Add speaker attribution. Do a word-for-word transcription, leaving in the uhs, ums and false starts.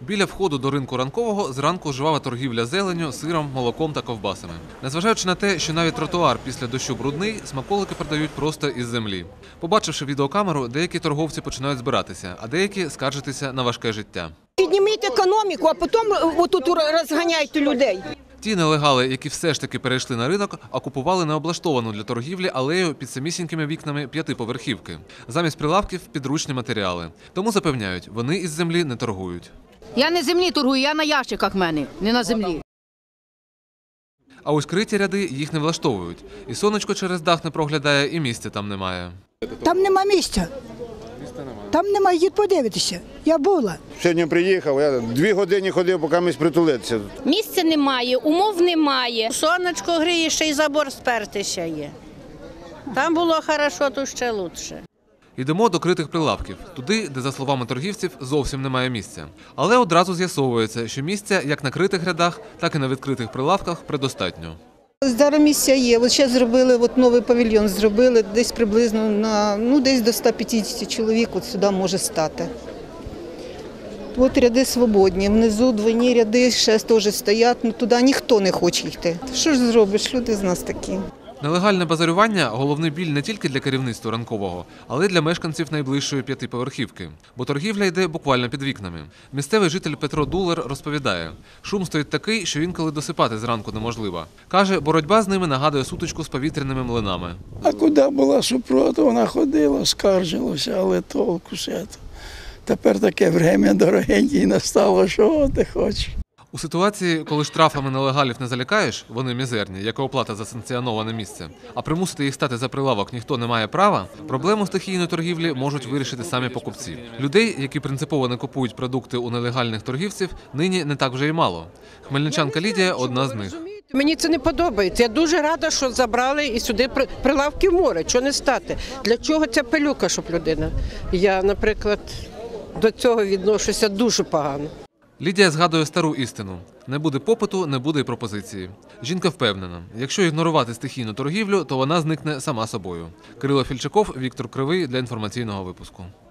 Speaker 1: Біля входу до ринку ранкового зранку жвава торгівля зеленню, сиром, молоком та ковбасами. Незважаючи на те, що навіть тротуар після дощу брудний, смаколики продають просто із землі. Побачивши відеокамеру, деякі торговці починають збиратися, а деякі скаржитися на важке життя.
Speaker 2: Підніміть економіку, а потім отут розганяйте людей.
Speaker 1: Ті нелегали, які все ж таки перейшли на ринок, окупували необлаштовану для торгівлі алею під самісінькими вікнами п'ятиповерхівки. Замість прилавків – підручні матеріали. Тому запевняють, вони із землі не торгують.
Speaker 3: Я не землі торгую, я на ящиках в мене, не на землі.
Speaker 1: А ось криті ряди їх не влаштовують. І сонечко через дах не проглядає, і місця там немає.
Speaker 4: Там нема місця. Там немає, їдь подивитися. Я була.
Speaker 5: Сьогодні приїхав, я дві години ходив, поки ми притулитися.
Speaker 6: Місця немає, умов немає.
Speaker 7: Сонечко гріє, ще й забор спертися є. Там було хорошо, тут ще краще.
Speaker 1: Йдемо до критих прилавків, туди, де, за словами торгівців, зовсім немає місця. Але одразу з'ясовується, що місця як на критих рядах, так і на відкритих прилавках предостатньо.
Speaker 8: Зараз місця є. От зараз зробили, от новий павільйон зробили, десь приблизно на, ну, десь до ста п'ятдесяти чоловік от сюди може стати. От ряди свободні, внизу двойні ряди ще теж стоять, ну туди ніхто не хоче йти. Що ж зробиш, люди з нас такі.
Speaker 1: Нелегальне базарювання – головний біль не тільки для керівництва ранкового, але й для мешканців найближчої п'ятиповерхівки. Бо торгівля йде буквально під вікнами. Місцевий житель Петро Дулер розповідає, шум стоїть такий, що інколи досипати зранку неможливо. Каже, боротьба з ними нагадує сутичку з повітряними млинами.
Speaker 9: А куди була супроти, вона ходила, скаржилася, але толку ж це. Тепер таке время дорогеньке настало, що ти хочеш.
Speaker 1: У ситуації, коли штрафами нелегалів не залякаєш, вони мізерні, як і оплата за санкціоноване місце, а примусити їх стати за прилавок ніхто не має права, проблему стихійної торгівлі можуть вирішити самі покупці. Людей, які принципово не купують продукти у нелегальних торгівців, нині не так вже й мало. Хмельничанка Лідія – одна з них.
Speaker 2: Мені це не подобається. Я дуже рада, що забрали і сюди прилавки море. Чого не стати? Для чого ця пилюка, щоб людина? Я, наприклад, до цього відношуся дуже погано.
Speaker 1: Лідія згадує стару істину – не буде попиту, не буде й пропозиції. Жінка впевнена, якщо ігнорувати стихійну торгівлю, то вона зникне сама собою. Кирило Фільчаков, Віктор Кривий для інформаційного випуску.